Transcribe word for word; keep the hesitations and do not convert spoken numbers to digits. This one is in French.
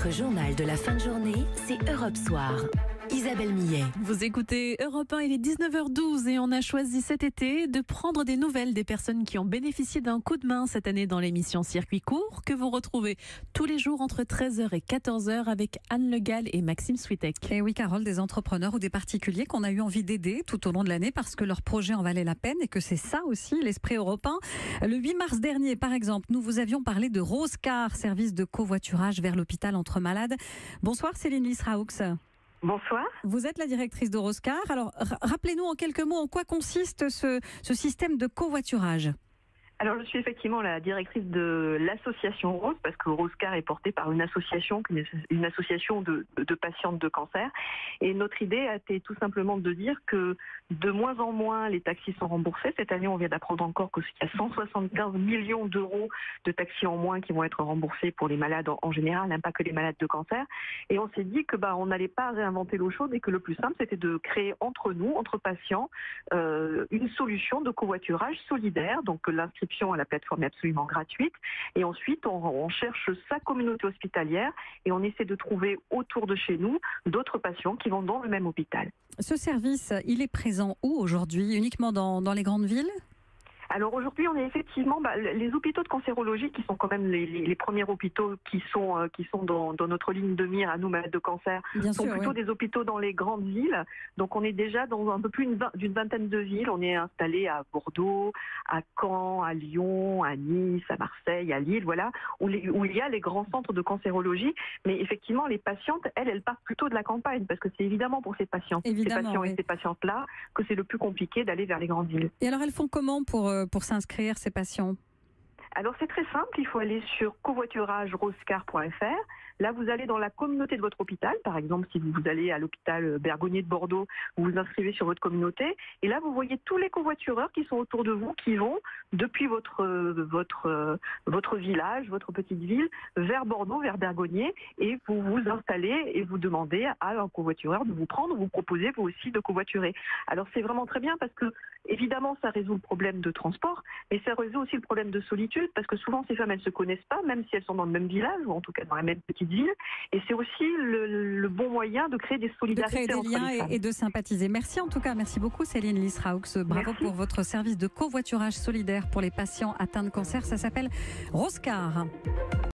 Votre journal de la fin de journée, c'est Europe Soir. Isabelle Millet. Vous écoutez Europe un, il est dix-neuf heures douze et on a choisi cet été de prendre des nouvelles des personnes qui ont bénéficié d'un coup de main cette année dans l'émission Circuit Court que vous retrouvez tous les jours entre treize heures et quatorze heures avec Anne Le Gall et Maxime Switek. Et oui, Carole, des entrepreneurs ou des particuliers qu'on a eu envie d'aider tout au long de l'année parce que leur projet en valait la peine et que c'est ça aussi l'esprit européen. Le huit mars dernier, par exemple, nous vous avions parlé de Rosecar, service de covoiturage vers l'hôpital entre malades. Bonsoir Céline Lisraoux. Bonsoir. Vous êtes la directrice de Rosecar. Alors, rappelez-nous en quelques mots en quoi consiste ce, ce système de covoiturage. Alors, je suis effectivement la directrice de l'association Rose, parce que Rosecar est porté par une association, une association de, de patientes de cancer. Et notre idée a été tout simplement de dire que de moins en moins les taxis sont remboursés. Cette année, on vient d'apprendre encore qu'il y a cent soixante-quinze millions d'euros de taxis en moins qui vont être remboursés pour les malades en, en général, hein, pas que les malades de cancer. Et on s'est dit que bah, on n'allait pas réinventer l'eau chaude et que le plus simple, c'était de créer entre nous, entre patients, euh, une solution de covoiturage solidaire. Donc l'inscription à la plateforme est absolument gratuite. Et ensuite, on, on cherche sa communauté hospitalière et on essaie de trouver autour de chez nous d'autres patients qui vont dans le même hôpital. Ce service, il est présent où aujourd'hui? Uniquement dans, dans les grandes villes? Alors aujourd'hui, on est effectivement bah, les hôpitaux de cancérologie qui sont quand même les, les, les premiers hôpitaux qui sont euh, qui sont dans, dans notre ligne de mire à nous malades de cancer. Bien sont sûr, plutôt oui. des hôpitaux dans les grandes villes. Donc on est déjà dans un peu plus d'une vingtaine de villes. On est installé à Bordeaux, à Caen, à Lyon, à Nice, à Marseille, à Lille, voilà, où, les, où il y a les grands centres de cancérologie. Mais effectivement, les patientes, elles, elles partent plutôt de la campagne parce que c'est évidemment pour ces patients, Évidemment, ces patients oui. et ces patientes-là que c'est le plus compliqué d'aller vers les grandes villes. Et alors, elles font comment pour, pour s'inscrire, ces patients? Alors c'est très simple, il faut aller sur covoiturage rosecar point f r. Là, vous allez dans la communauté de votre hôpital. Par exemple, si vous allez à l'hôpital Bergonié de Bordeaux, vous vous inscrivez sur votre communauté. Et là, vous voyez tous les covoitureurs qui sont autour de vous, qui vont depuis votre, votre, votre village, votre petite ville, vers Bordeaux, vers Bergonié. Et vous vous installez et vous demandez à un covoitureur de vous prendre, vous proposez vous aussi de covoiturer. Alors c'est vraiment très bien parce que, évidemment, ça résout le problème de transport, mais ça résout aussi le problème de solitude parce que souvent, ces femmes, elles ne se connaissent pas, même si elles sont dans le même village ou en tout cas dans la même petite ville. Et c'est aussi le, le bon moyen de créer des solidarités. De créer des liens et, et de sympathiser. Merci en tout cas, merci beaucoup Céline Lisraoux. Bravo merci. Pour votre service de covoiturage solidaire pour les patients atteints de cancer. Ça s'appelle Rosecar.